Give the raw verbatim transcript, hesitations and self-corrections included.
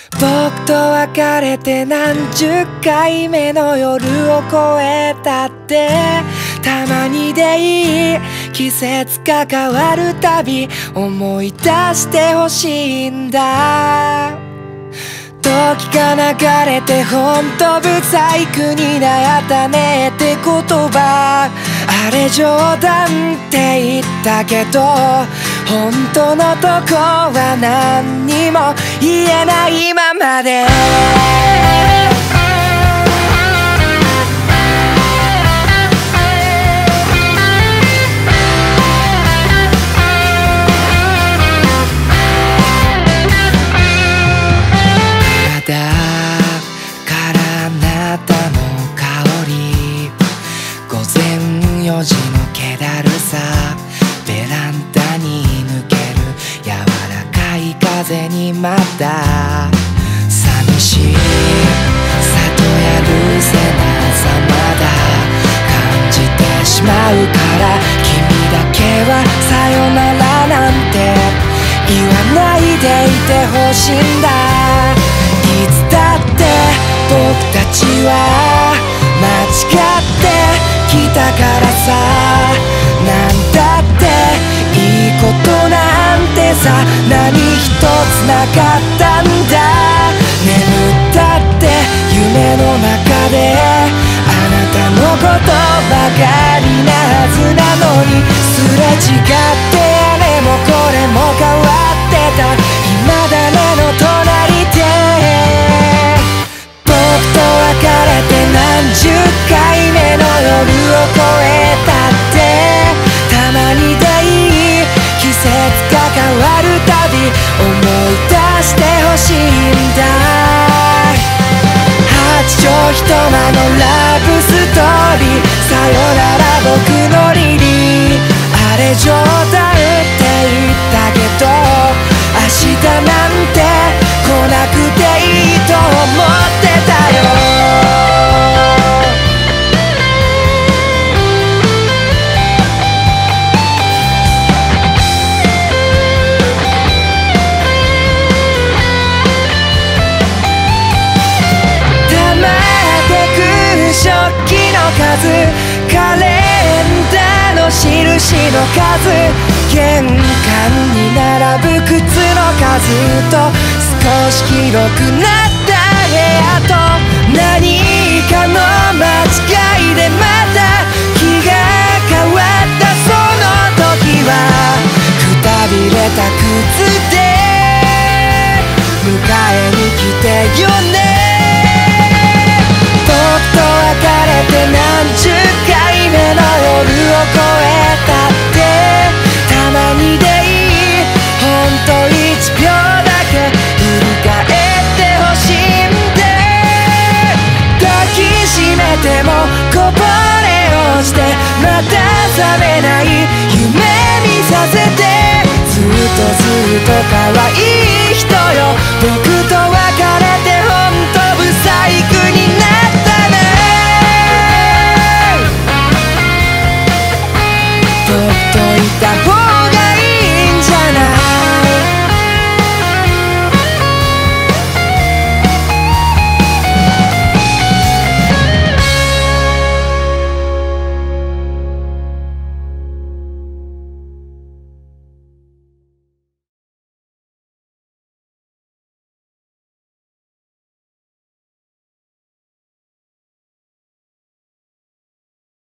僕と別れて何十回目の夜を越えたってたまにでいい季節が変わるたび思い出してほしいんだ。時が流れてほんと不細工になったねって言葉、あれ冗談って言ったけど本当のとこは何にも言えないままでよじの気だるさ、ベランダに抜ける柔らかい風にまた寂しい里やるせなさまだ感じてしまうから、君だけはさよならなんて言わないでいてほしいんだ。いつだって僕たちは間違って来たからさ、なんだっていいことなんてさ何一つなかったんだ。眠ったって夢の中であなたのことばかりなはずなのに、すれ違ってあれもこれも変わってた今誰の隣で僕と別れて何十回目の夜を越えたってたまにでいい季節が変わるたび思い出してほしいんだ。八畳一間のラブストーリー、さよなら僕のリリー、あれ冗談って言ったけど明日なんて来なくていいと思ってたよ。食器の数、カレンダーの印の数、玄関に並ぶ靴の数と少し広くなった部屋と何かの間違いでまた気が変わったその時はくたびれた靴で迎えに来てよね。僕と別れて何十回目の夜を越えたってたまにでいいほんと一秒だけ振り返ってほしいんで、抱きしめてもこぼれ落ちてまた覚めない夢見させてずっとずっと可愛い